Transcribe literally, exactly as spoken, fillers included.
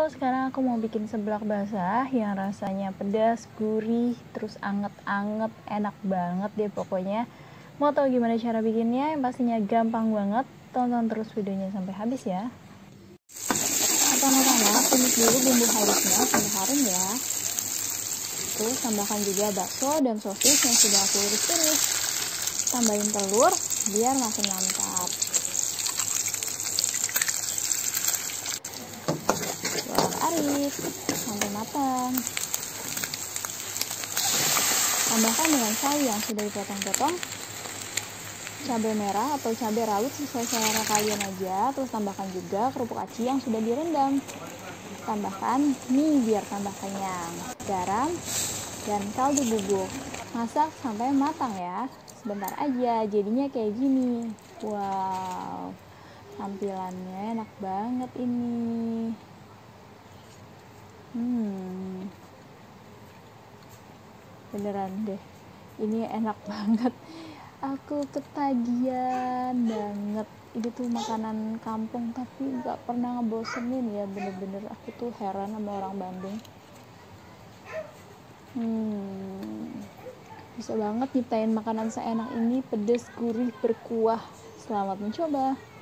Halo, sekarang aku mau bikin seblak basah yang rasanya pedas, gurih, terus anget-anget, enak banget deh pokoknya. Mau tahu gimana cara bikinnya? Yang pastinya gampang banget. Tonton terus videonya sampai habis ya. Pertama-tama tumis dulu bumbu halusnya sampai harum ya. Terus tambahkan juga bakso dan sosis yang sudah aku iris-iris. Tambahin telur biar makin mantap. Arit sampai matang. Tambahkan dengan sawi yang sudah dipotong-potong, cabai merah atau cabai rawit sesuai selera kalian aja. Terus tambahkan juga kerupuk aci yang sudah direndam. Tambahkan mie biar tambah kenyang, garam dan kaldu bubuk. Masak sampai matang ya. Sebentar aja jadinya kayak gini. Wow, tampilannya enak banget ini. Hmm, beneran deh, ini enak banget. Aku ketagihan banget. Ini tuh makanan kampung tapi nggak pernah ngebosenin ya, bener-bener aku tuh heran sama orang Bandung. Hmm, bisa banget nyiptain makanan seenak ini, pedes, gurih, berkuah. Selamat mencoba.